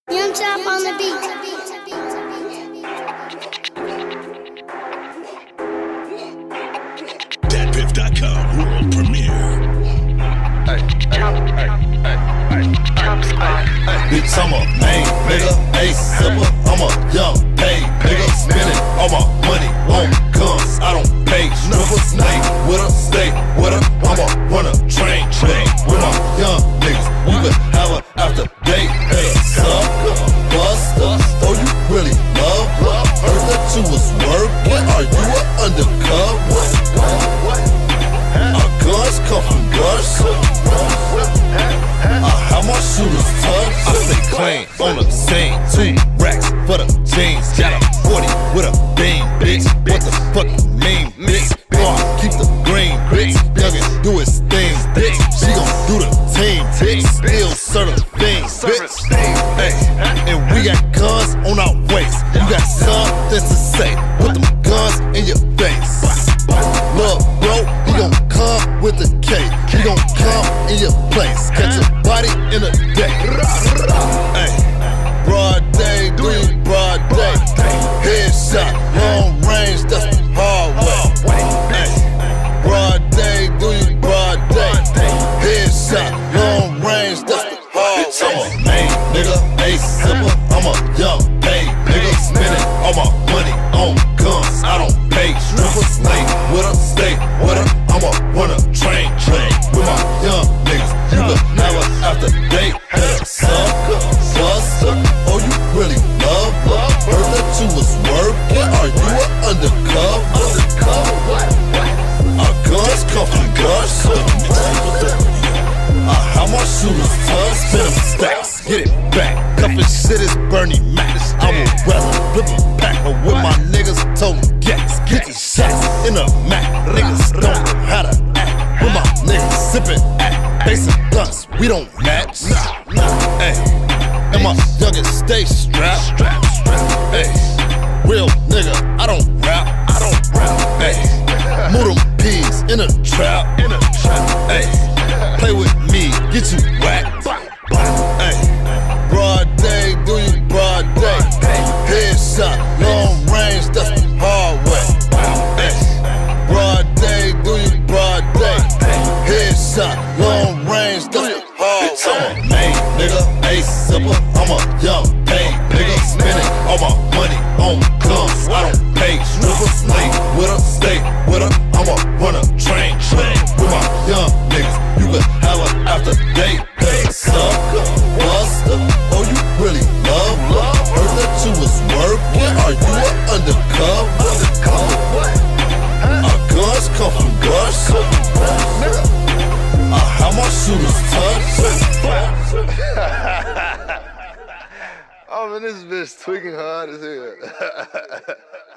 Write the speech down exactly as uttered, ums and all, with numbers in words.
Young Chop on the beat. Dat Piff dot com world premiere. Hey, Chop, hey, hey, hey, Chop Squad. bitch, I'm a main nigga, ace sipper, I'm a young paid nigga, spending all my money on guns. I don't pay strippers, stay with her, stay with her. I'ma run a train, train with my young niggas. You could have her after day, hey, sucker, buster. Oh, you really love her? Heard that you was working. Are you an undercover? Our guns come from Russia. I have my shooters touch. I stay clean on the scene. Two racks for the jeans. Got a forty with a beam, bitch. What the fuck you mean, bitch? Boy, keep the green, bitch. Youngin' do his thing, bitch. She gon' do the team, bitch. Still serve the thing, bitch. Hey, and we got guns on our waist. You got something to say. Put them guns in your face. Look, bro, he gon' come with the K. He gon' come in your place. Catch your body in a day. Hey, broad day, do you broad day? Headshot, long range, that's the hard way. Hey, broad day, do you broad day? Headshot, long range, that's the hard way. I'm a main nigga, ace sipper, I'm a young paid nigga, spending all my money on guns. I don't pay strippers, stay with her, stay with her. I'ma run a train, train with my young niggas. You could have her after day, hey, sucker, buster. Oh, you really love her? Heard that you was working. Are you an undercover? Our guns come from Russia. I have my shooters touch, spin them stacks, get it back. Cuffin' shit is Bernie Mac. I would rather flip a pack, but with my niggas toting gas. Get your shots in a Mac. Niggas don't know how to act. With my niggas sippin' at facing guns, we don't match. Hey, and my youngest stay strapped. Hey, real nigga, I don't rap. I don't rap. Hey, move them peas in a trap. In a trap. Hey, play with me, get you whacked. Hey, broad day, do you broad day? Headshot, long range, that's the hard way. Hey, broad day, do you broad day? Headshot, long range, that's the hard way. I'm a main nigga, ace sipper, I'm a young paid nigga, spending all my money on guns. I don't pay strippers, stay with her, stay with her. I'ma run a train, train with my young niggas. You could have her after day, hey, sucker, buster. Oh, you really love her? Heard that you was working. Are you an undercover? Our guns come from Russia. I have my shooters touch. Oh man, this bitch tweaking hard as hell.